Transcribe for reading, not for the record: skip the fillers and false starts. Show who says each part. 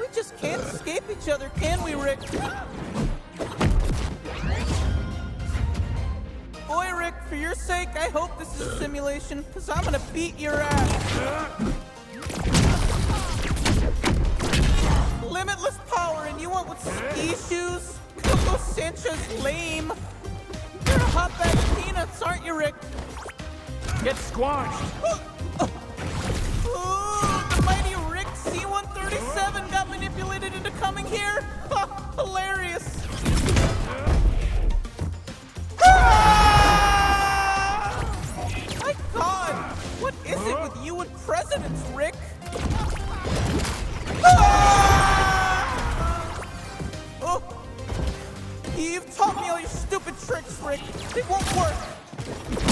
Speaker 1: We just can't escape each other, can we, Rick? Boy, Rick, for your sake, I hope this is a simulation, because I'm gonna beat your ass. Limitless power, and you want with ski shoes? Coco Sancho's lame. You're a hot bag of peanuts, aren't you, Rick?
Speaker 2: Get squashed!
Speaker 1: Ooh, the mighty Rick C-137 got manipulated into coming here? Hilarious. My God, what is it with you and presidents, Rick? Oh, you've taught me all your stupid tricks, Rick. They won't work.